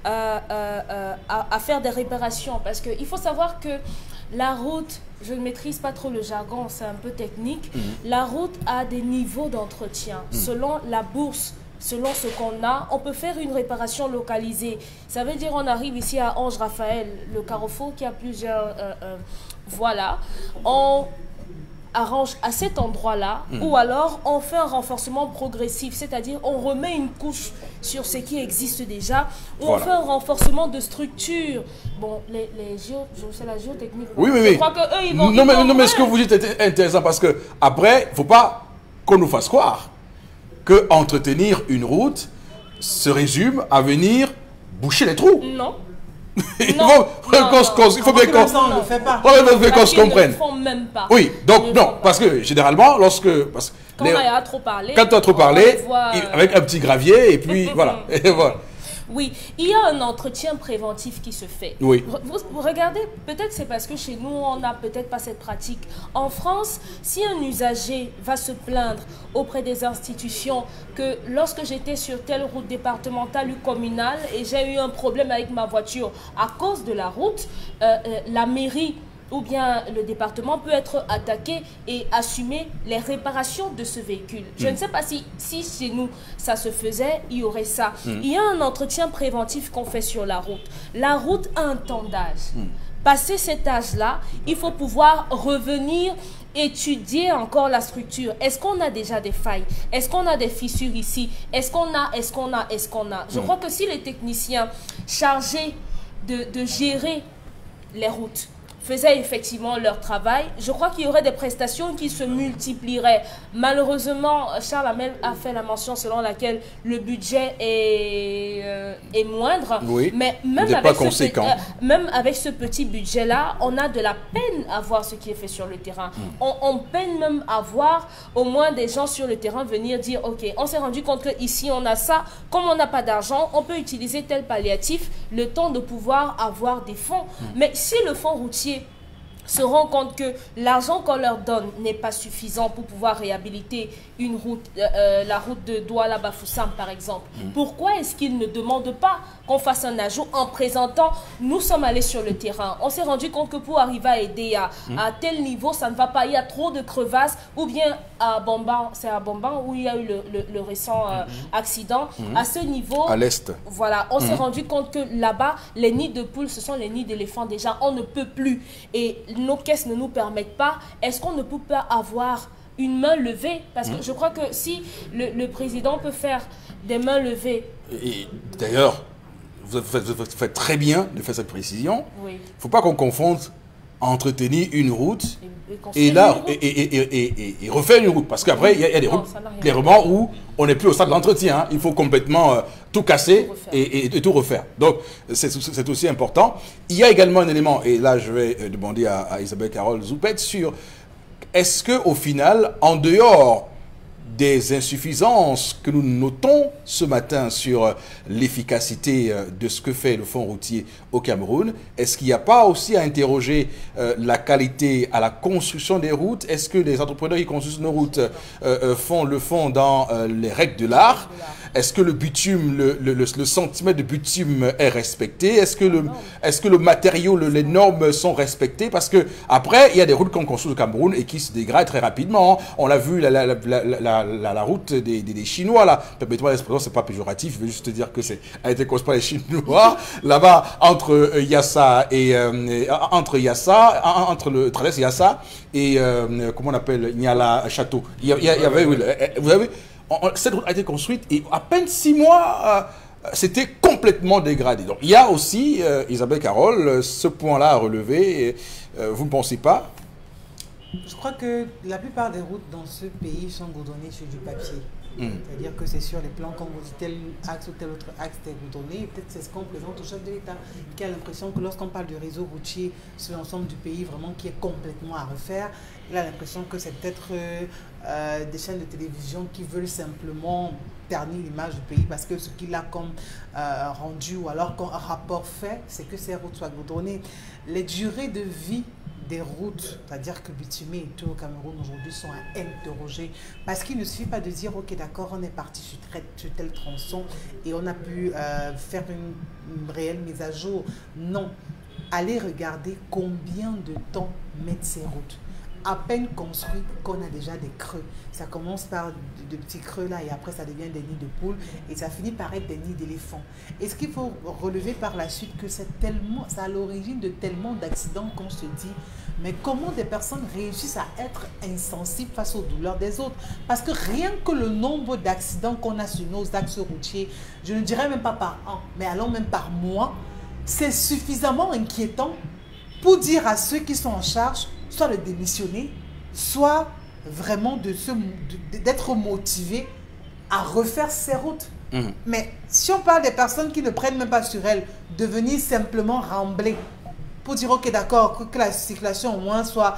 à faire des réparations. Parce qu'il faut savoir que la route, je ne maîtrise pas trop le jargon, c'est un peu technique. La route a des niveaux d'entretien. Selon la bourse, selon ce qu'on a, on peut faire une réparation localisée. Ça veut dire on arrive ici à Ange-Raphaël, le carrefour qui a plusieurs... voilà. On arrange à cet endroit-là, ou alors on fait un renforcement progressif, c'est-à-dire on remet une couche sur ce qui existe déjà, ou on fait un renforcement de structure. Bon, c'est la géotechnique. Oui. Je crois que eux, ils vont... Non, mais ce que vous dites est intéressant, parce que après, il ne faut pas qu'on nous fasse croire que entretenir une route se résume à venir boucher les trous. Non. Il faut bien qu'on se comprenne. Ils ne font même pas. Oui, donc non, parce que généralement, quand on a trop parlé, avec un petit gravier, et puis voilà. Oui, il y a un entretien préventif qui se fait. Oui. Vous regardez, peut-être c'est parce que chez nous, on n'a peut-être pas cette pratique. En France, si un usager va se plaindre auprès des institutions que lorsque j'étais sur telle route départementale ou communale et j'ai eu un problème avec ma voiture à cause de la route, la mairie ou bien le département peut être attaqué et assumer les réparations de ce véhicule. Je ne sais pas si chez nous ça se faisait, il y aurait ça. Il y a un entretien préventif qu'on fait sur la route. La route a un temps d'âge. Passé cet âge-là, il faut pouvoir revenir étudier encore la structure. Est-ce qu'on a déjà des failles? Est-ce qu'on a des fissures ici? Est-ce qu'on a? Je crois que si les techniciens chargés de gérer les routes faisaient effectivement leur travail, je crois qu'il y aurait des prestations qui se multiplieraient. Malheureusement, Charles Hamel a fait la mention selon laquelle le budget est moindre. Oui, mais même avec ce petit budget-là, on a de la peine à voir ce qui est fait sur le terrain. On peine même à voir au moins des gens sur le terrain venir dire « Ok, on s'est rendu compte qu'ici on a ça, comme on n'a pas d'argent, on peut utiliser tel palliatif, le temps de pouvoir avoir des fonds. » Mais si le fonds routier se rend compte que l'argent qu'on leur donne n'est pas suffisant pour pouvoir réhabiliter une route, la route de Douala-Bafoussam par exemple, pourquoi est-ce qu'ils ne demandent pas qu'on fasse un ajout en présentant « Nous sommes allés sur le terrain, on s'est rendu compte que pour arriver à aider à tel niveau, ça ne va pas, il y a trop de crevasses, ou bien à Bamban, c'est à Bamban où il y a eu le récent accident, à ce niveau, à l'est. Voilà, on s'est rendu compte que là-bas, les nids de poules, ce sont les nids d'éléphants déjà, on ne peut plus. Et nos caisses ne nous permettent pas. Est-ce qu'on ne peut pas avoir une main levée? Parce que je crois que si le président peut faire des mains levées. Et d'ailleurs, vous faites très bien de faire cette précision. Oui. Il ne faut pas qu'on confonde entretenir une route et refaire une route. Parce qu'après, il y a des routes, clairement, où on n'est plus au stade de l'entretien. Hein. Il faut complètement tout casser et tout refaire. Donc, c'est aussi important. Il y a également un élément, et là, je vais demander à Isabelle Carole Zoupette sur est-ce qu'au final, en dehors des insuffisances que nous notons ce matin sur l'efficacité de ce que fait le fonds routier au Cameroun, est-ce qu'il n'y a pas aussi à interroger la qualité à la construction des routes? Est-ce que les entrepreneurs qui construisent nos routes le font dans les règles de l'art? Est-ce que le bitume, le centimètre de bitume est respecté? Est-ce que le matériau, les normes sont respectées? Parce que après, il y a des routes qu'on construit au Cameroun et qui se dégradent très rapidement. On l'a vu, la route des Chinois, là. Permettez-moi l'expression, c'est pas péjoratif, je veux juste te dire que a été construit par les Chinois. Là-bas, entre Yassa et entre le traverse Yassa et comment on appelle Niala Château. Il y avait, vous avez cette route a été construite et à peine 6 mois, c'était complètement dégradé. Donc il y a aussi, Isabelle Carole, ce point-là à relever. Vous ne pensez pas? Je crois que la plupart des routes dans ce pays sont goudronnées sur du papier. C'est-à-dire que c'est sur les plans qu'on vous dit tel axe ou tel autre axe est goudronné. Peut-être c'est ce qu'on présente au chef de l'État, qui a l'impression que lorsqu'on parle du réseau routier sur l'ensemble du pays, vraiment qui est complètement à refaire, il a l'impression que c'est peut-être des chaînes de télévision qui veulent simplement ternir l'image du pays parce que ce qu'il a comme rendu ou alors comme rapport fait, c'est que ces routes soient goudronnées. Les durées de vie des routes, c'est-à-dire que bitumées et tout au Cameroun aujourd'hui sont à interroger parce qu'il ne suffit pas de dire ok d'accord on est parti sur tel tronçon et on a pu faire une réelle mise à jour. Non, allez regarder combien de temps mettent ces routes. À peine construites qu'on a déjà des creux. Ça commence par de petits creux là et après ça devient des nids de poules et ça finit par être des nids d'éléphants. Et ce qu'il faut relever par la suite que c'est à l'origine de tellement d'accidents qu'on se dit mais comment des personnes réussissent à être insensibles face aux douleurs des autres? Parce que rien que le nombre d'accidents qu'on a sur nos axes routiers, je ne dirais même pas par an, mais allons même par mois, c'est suffisamment inquiétant pour dire à ceux qui sont en charge soit de démissionner, soit vraiment d'être motivés à refaire ces routes. Mais si on parle des personnes qui ne prennent même pas sur elles, de venir simplement rembler pour dire ok d'accord, que la circulation au moins soit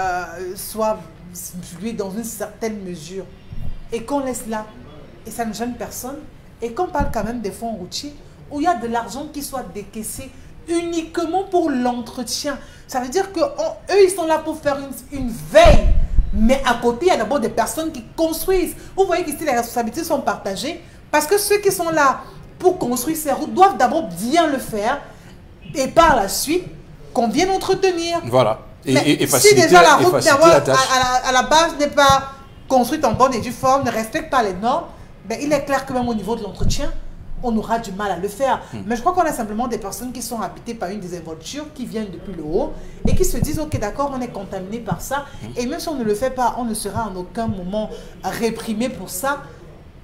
fluide dans une certaine mesure et qu'on laisse là, et ça ne gêne personne, et qu'on parle quand même des fonds routiers où il y a de l'argent qui soit décaissé uniquement pour l'entretien. Ça veut dire qu'eux, ils sont là pour faire une veille. Mais à côté, il y a d'abord des personnes qui construisent. Vous voyez qu'ici, les responsabilités sont partagées. Parce que ceux qui sont là pour construire ces routes doivent d'abord bien le faire. Et par la suite, qu'on vienne entretenir. Voilà. Et si déjà la route à la base n'est pas construite en bonne et due forme, ne respecte pas les normes, ben, il est clair que même au niveau de l'entretien, on aura du mal à le faire. Mais je crois qu'on a simplement des personnes qui sont habitées par une désinvolture, qui viennent depuis le haut et qui se disent, ok d'accord, on est contaminé par ça. Et même si on ne le fait pas, on ne sera en aucun moment réprimé pour ça.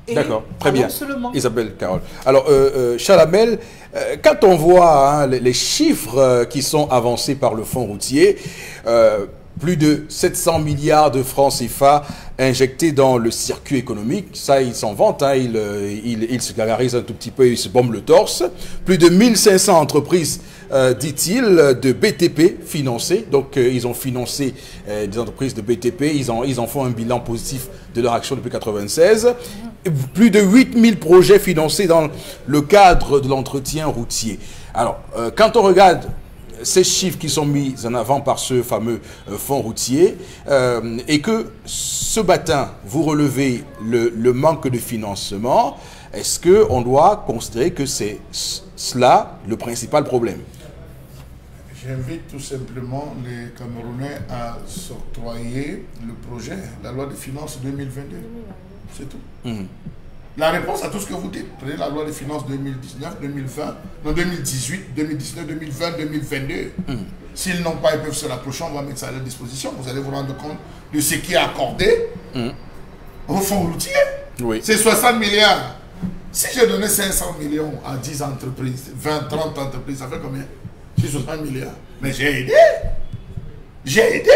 D'accord, très bien. Seulement. Isabelle Carole. Alors, Chalamel, quand on voit les chiffres qui sont avancés par le fonds routier, plus de 700 milliards de francs CFA injectés dans le circuit économique, ça ils s'en vantent, ils se gargarisent un tout petit peu, ils se bombent le torse. Plus de 1500 entreprises, dit-il, de BTP financées, donc ils ont financé des entreprises de BTP, ils en font un bilan positif de leur action depuis 1996. Plus de 8000 projets financés dans le cadre de l'entretien routier. Alors, quand on regarde ces chiffres qui sont mis en avant par ce fameux fonds routier, et que ce matin, vous relevez le manque de financement, est-ce qu'on doit considérer que c'est cela le principal problème? J'invite tout simplement les Camerounais à s'octroyer le projet, la loi de finances 2022. C'est tout. La réponse à tout ce que vous dites, prenez la loi de finances 2019, 2020, non 2018, 2019, 2020, 2022. S'ils n'ont pas, ils peuvent se rapprocher, on va mettre ça à leur disposition. Vous allez vous rendre compte de ce qui est accordé au fonds routier. Oui. C'est 60 milliards. Si j'ai donné 500 millions à 10 entreprises, 20, 30 entreprises, ça fait combien? C'est 60 milliards. Mais j'ai aidé. J'ai aidé.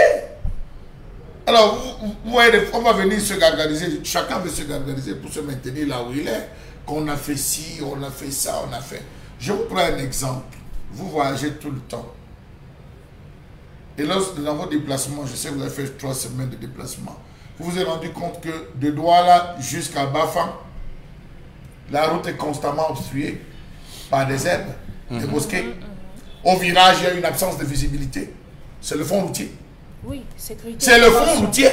Alors, vous voyez, on va venir se gargariser. Chacun veut se gargariser pour se maintenir là où il est. Qu'on a fait ci, on a fait ça, on a fait. Je vous prends un exemple. Vous voyagez tout le temps. Et dans vos déplacements, je sais que vous avez fait 3 semaines de déplacement. Vous vous êtes rendu compte que de Douala jusqu'à Bafang, la route est constamment obstruée par des herbes, des bosquets. Au virage, il y a une absence de visibilité. C'est le fonds routier. Oui, sécurité. C'est le fonds routier.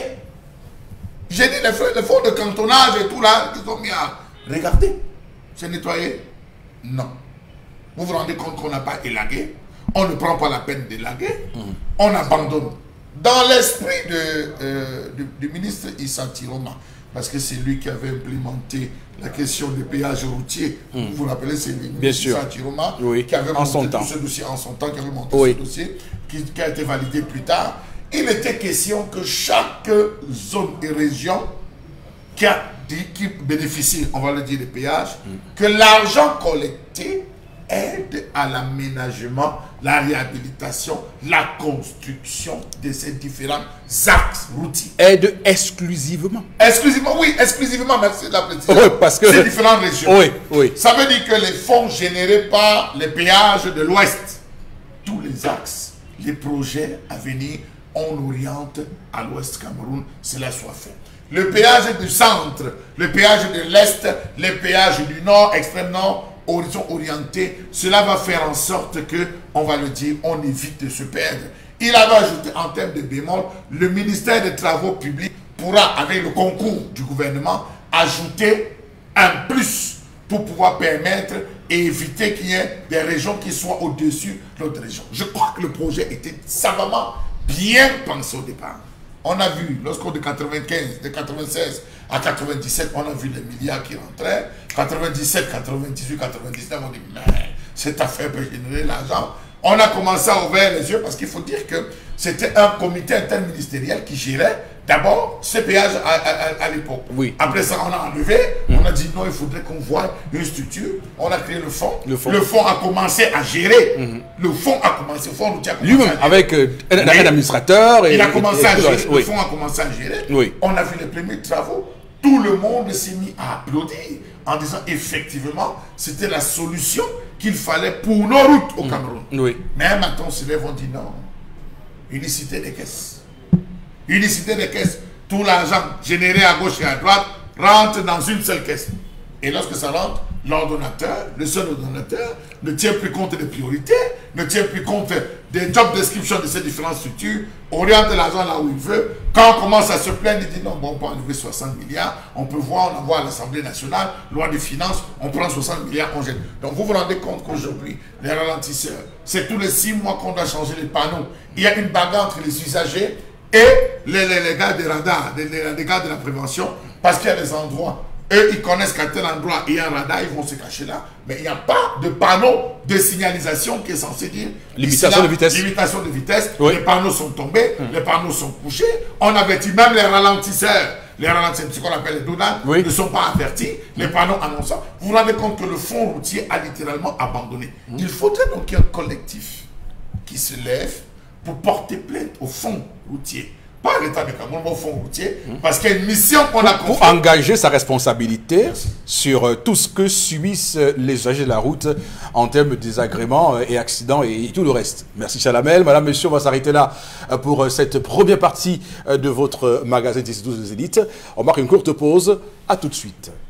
J'ai dit le fonds de cantonnage et tout là, ils ont mis à regarder. C'est nettoyé? Non. Vous vous rendez compte qu'on n'a pas élagué? On ne prend pas la peine d'élaguer. On abandonne. Dans l'esprit du ministre Issa Tiroma, parce que c'est lui qui avait implémenté la question des péages routiers. Vous vous rappelez, c'est le ministre Issa Tiroma qui avait monté tout ce dossier en son temps, qui avait monté ce dossier, qui a été validé plus tard. Il était question que chaque zone et région qui bénéficie, on va le dire, des péages, que l'argent collecté aide à l'aménagement, la réhabilitation, la construction de ces différents axes routiers. Aide exclusivement. Exclusivement, oui, exclusivement, merci de la précision. Oui, parce que... Ces différentes régions. Oui, oui. Ça veut dire que les fonds générés par les péages de l'Ouest, tous les axes, les projets à venir, on oriente à l'Ouest Cameroun, cela soit fait. Le péage du centre, le péage de l'Est, les péages du Nord, extrême Nord, horizon orienté, cela va faire en sorte que, on va le dire, on évite de se perdre. Il avait ajouté en termes de bémol, le ministère des Travaux publics pourra, avec le concours du gouvernement, ajouter un plus pour pouvoir permettre et éviter qu'il y ait des régions qui soient au-dessus d'autres régions. Je crois que le projet était savamment bien pensé au départ. On a vu, lorsqu'on de 95, de 96 à 97, on a vu les milliards qui rentraient. 97, 98, 99, on dit, mais cette affaire peut générer l'argent. On a commencé à ouvrir les yeux parce qu'il faut dire que c'était un comité interministériel qui gérait d'abord ce péage à l'époque. Oui. Après ça, on a enlevé. On a dit non, il faudrait qu'on voie une structure. On a créé le fonds. Le fonds a commencé à gérer. Le fonds a commencé. Le fonds routier a commencé lui-même, avec un administrateur. Il a commencé à gérer. Le fonds a commencé à gérer. Oui. On a vu les premiers travaux. Tout le monde s'est mis à applaudir en disant effectivement, c'était la solution qu'il fallait pour nos routes au Cameroun. Oui. Mais maintenant, on se lève, on dit non. Unicité des caisses. Unicité des caisses. Tout l'argent généré à gauche et à droite rentre dans une seule caisse. Et lorsque ça rentre, l'ordonnateur, le seul ordonnateur, ne tient plus compte des priorités, ne tient plus compte des job descriptions de ces différentes structures, oriente l'argent là où il veut. Quand on commence à se plaindre, il dit non, bon, on peut enlever 60 milliards, on peut voir, on envoie à l'Assemblée nationale, loi des finances, on prend 60 milliards, on jette. Donc vous vous rendez compte qu'aujourd'hui, les ralentisseurs, c'est tous les 6 mois qu'on doit changer les panneaux. Il y a une bagarre entre les usagers et les gars des radars, les gars de la prévention, parce qu'il y a des endroits. Eux, ils connaissent qu'à tel endroit il y a un radar, ils vont se cacher là. Mais il n'y a pas de panneau de signalisation qui est censé dire limitation de vitesse. Limitation de vitesse. Oui. Les panneaux sont tombés, les panneaux sont couchés. On avertit même les ralentisseurs les ralentisseurs, ce qu'on appelle les douanes, Oui. ne sont pas avertis, les panneaux annonçants. Vous vous rendez compte que le fond routier a littéralement abandonné. Il faudrait donc qu'il y ait un collectif qui se lève pour porter plainte au fond routier. Pas à l'État de Cameroun, mais au fond routier, parce qu'il y a une mission qu'on a Pour confiée. engager sa responsabilité sur tout ce que subissent les usagers de la route en termes de désagréments et accidents et tout le reste. Merci Chalamel. Madame, Monsieur, on va s'arrêter là pour cette première partie de votre magazine des 12 élites. On marque une courte pause. À tout de suite.